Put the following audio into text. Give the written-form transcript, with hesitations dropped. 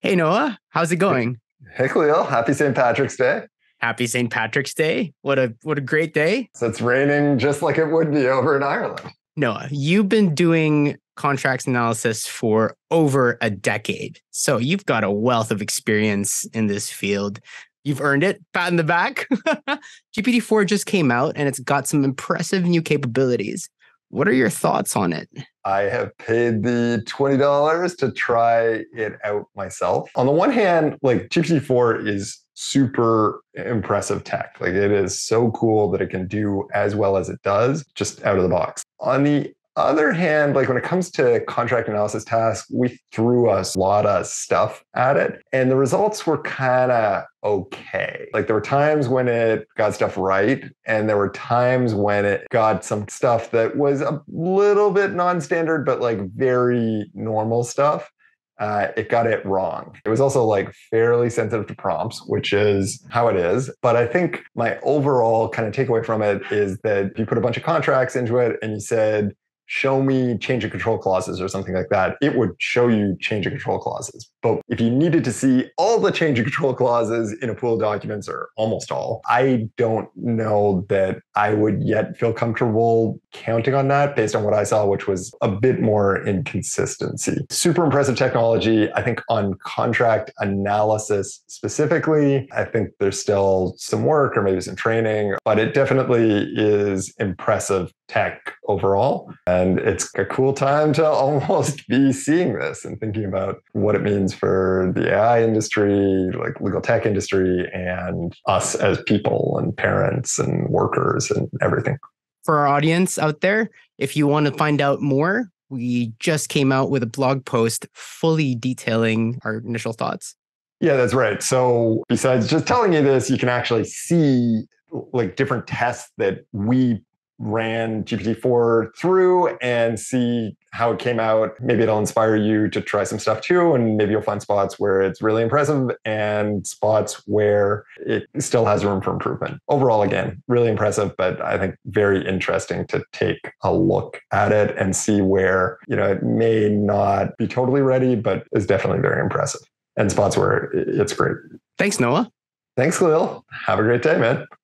Hey Noah, how's it going? Hey, Khalil. Happy St. Patrick's Day. Happy St. Patrick's Day. What a great day. So it's raining just like it would be over in Ireland. Noah, you've been doing contracts analysis for over a decade. So you've got a wealth of experience in this field. You've earned it. Pat in the back. GPT-4 just came out and it's got some impressive new capabilities. What are your thoughts on it? I have paid the $20 to try it out myself. On the one hand, like GPT-4 is super impressive tech. Like it is so cool that it can do as well as it does just out of the box. On the other hand, like when it comes to contract analysis tasks, we threw a lot of stuff at it and the results were kind of okay. Like there were times when it got stuff right and there were times when it got some stuff that was a little bit non-standard, but like very normal stuff. It got it wrong. It was also like fairly sensitive to prompts, which is how it is. But I think my overall kind of takeaway from it is that if you put a bunch of contracts into it and you said, show me change of control clauses or something like that, it would show you change of control clauses. But if you needed to see all the change of control clauses in a pool of documents, or almost all, I don't know that I would yet feel comfortable counting on that based on what I saw, which was a bit more inconsistency. Super impressive technology. I think on contract analysis specifically, I think there's still some work or maybe some training, but it definitely is impressive tech overall. And it's a cool time to almost be seeing this and thinking about what it means for the AI industry, like legal tech industry, and us as people and parents and workers and everything. For our audience out there, if you want to find out more, we just came out with a blog post fully detailing our initial thoughts. Yeah, that's right. So besides just telling you this, you can actually see like different tests that we ran GPT-4 through and see how it came out. Maybe it'll inspire you to try some stuff too. And maybe you'll find spots where it's really impressive and spots where it still has room for improvement. Overall, again, really impressive, but I think very interesting to take a look at it and see where, it may not be totally ready, but is definitely very impressive. And spots where it's great. Thanks, Noah. Thanks, Khalil. Have a great day, man.